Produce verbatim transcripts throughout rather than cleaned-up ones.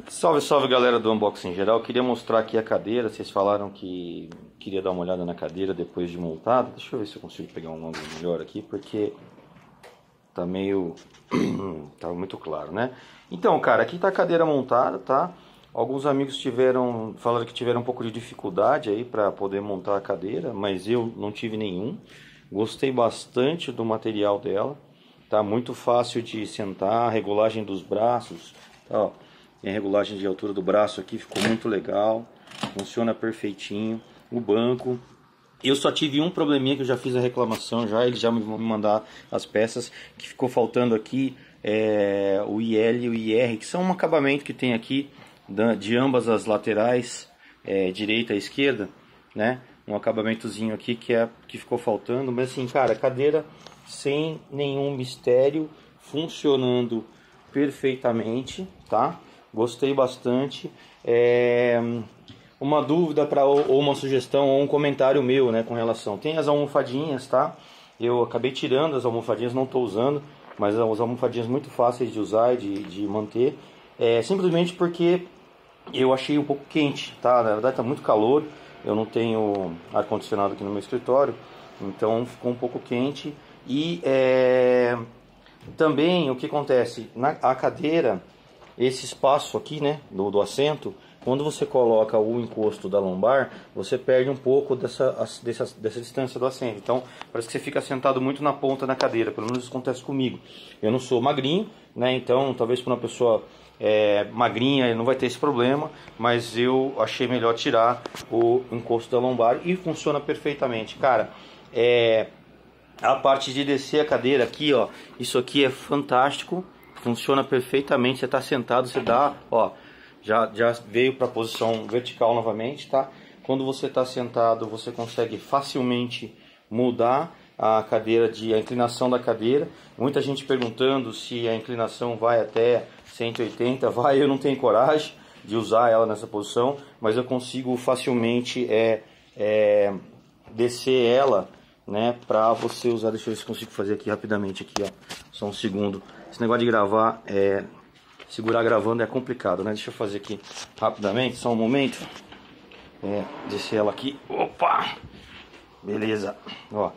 Salve, salve galera do Unboxing Geral. Eu queria mostrar aqui a cadeira. Vocês falaram que queria dar uma olhada na cadeira depois de montada. Deixa eu ver se eu consigo pegar um ângulo melhor aqui, porque tá meio... tá muito claro, né? Então, cara, aqui tá a cadeira montada, tá? Alguns amigos tiveram, falaram que tiveram um pouco de dificuldade aí para poder montar a cadeira, mas eu não tive nenhum. Gostei bastante do material dela. Tá muito fácil de sentar, a regulagem dos braços, tá, ó. A regulagem de altura do braço aqui ficou muito legal, funciona perfeitinho. O banco, eu só tive um probleminha que eu já fiz a reclamação, já eles já me vão me mandar as peças, que ficou faltando aqui é, o I L e o I R, que são um acabamento que tem aqui de ambas as laterais, é, direita e esquerda, né? Um acabamentozinho aqui que é que ficou faltando, mas assim, cara, cadeira sem nenhum mistério, funcionando perfeitamente, tá? Gostei bastante. É... Uma dúvida para ou uma sugestão ou um comentário meu, né, com relação. Tem as almofadinhas, tá? Eu acabei tirando as almofadinhas, não estou usando, mas as almofadinhas muito fáceis de usar e de, de manter. É, simplesmente porque eu achei um pouco quente, tá? Na verdade está muito calor. Eu não tenho ar condicionado aqui no meu escritório, então ficou um pouco quente. E é... também o que acontece na a cadeira, esse espaço aqui, né, do, do assento, quando você coloca o encosto da lombar, você perde um pouco dessa, dessa, dessa distância do assento. Então parece que você fica sentado muito na ponta da cadeira, pelo menos isso acontece comigo. Eu não sou magrinho, né, então talvez para uma pessoa é, magrinha não vai ter esse problema, mas eu achei melhor tirar o encosto da lombar e funciona perfeitamente. Cara, é, a parte de descer a cadeira aqui, ó, isso aqui é fantástico. Funciona perfeitamente, você está sentado, você dá, ó, já, já veio para a posição vertical novamente, tá? Quando você está sentado, você consegue facilmente mudar a cadeira, de, a inclinação da cadeira. Muita gente perguntando se a inclinação vai até cento e oitenta, vai, eu não tenho coragem de usar ela nessa posição, mas eu consigo facilmente é, é, descer ela, né, para você usar. Deixa eu ver se consigo fazer aqui rapidamente aqui, ó, só um segundo. Esse negócio de gravar, é, segurar gravando é complicado, né? Deixa eu fazer aqui rapidamente, só um momento. É, descer ela aqui, opa, beleza, ó,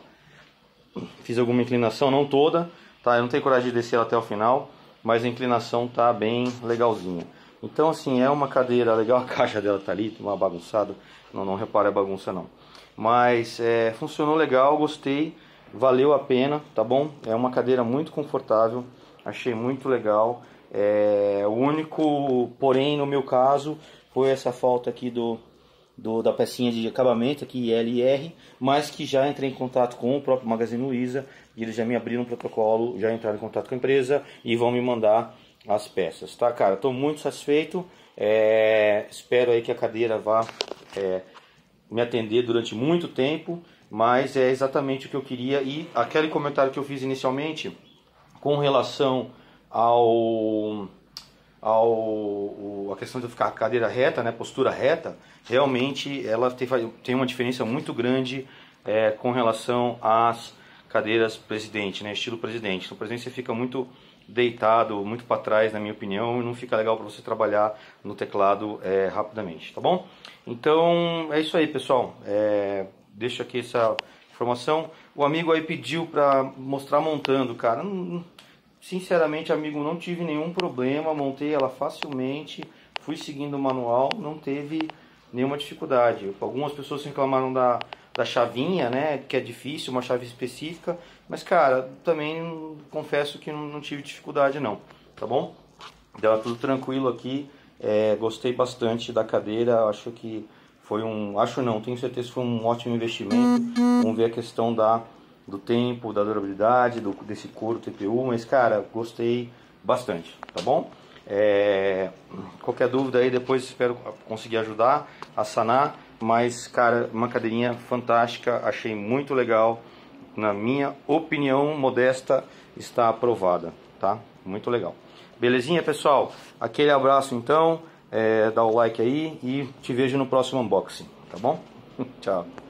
fiz alguma inclinação, não toda, tá? Eu não tenho coragem de descer ela até o final, mas a inclinação tá bem legalzinha. Então assim, é uma cadeira legal, a caixa dela tá ali, uma bagunçada, não, não repara a bagunça não. Mas é, funcionou legal, gostei, valeu a pena, tá bom? É uma cadeira muito confortável, achei muito legal. É, o único, porém, no meu caso, foi essa falta aqui do, do, da pecinha de acabamento, aqui L e R, mas que já entrei em contato com o próprio Magazine Luiza, e eles já me abriram um protocolo, já entraram em contato com a empresa e vão me mandar as peças, tá, cara? Estou muito satisfeito, é, espero aí que a cadeira vá... É, me atender durante muito tempo, mas é exatamente o que eu queria. E aquele comentário que eu fiz inicialmente com relação ao, ao a questão de ficar a cadeira reta, né, postura reta, realmente ela tem, tem uma diferença muito grande é, com relação às cadeiras presidente, né, estilo presidente. No presidente você fica muito deitado, muito para trás, na minha opinião, e não fica legal para você trabalhar no teclado é, rapidamente, tá bom? Então é isso aí, pessoal. É, deixo aqui essa informação. O amigo aí pediu para mostrar montando, cara. Não, sinceramente, amigo, não tive nenhum problema, montei ela facilmente, fui seguindo o manual, não teve nenhuma dificuldade. Algumas pessoas reclamaram da da chavinha, né, que é difícil, uma chave específica, mas cara, também confesso que não, não tive dificuldade não, tá bom? Deu tudo tranquilo aqui, é, gostei bastante da cadeira, acho que foi um, acho não, tenho certeza que foi um ótimo investimento. Vamos ver a questão da, do tempo, da durabilidade, do, desse couro T P U, mas cara, gostei bastante, tá bom? É, qualquer dúvida aí depois espero conseguir ajudar a sanar. Mas, cara, uma cadeirinha fantástica, achei muito legal. Na minha opinião modesta, está aprovada, tá? Muito legal. Belezinha, pessoal? Aquele abraço, então. É, dá o like aí e te vejo no próximo unboxing, tá bom? Tchau.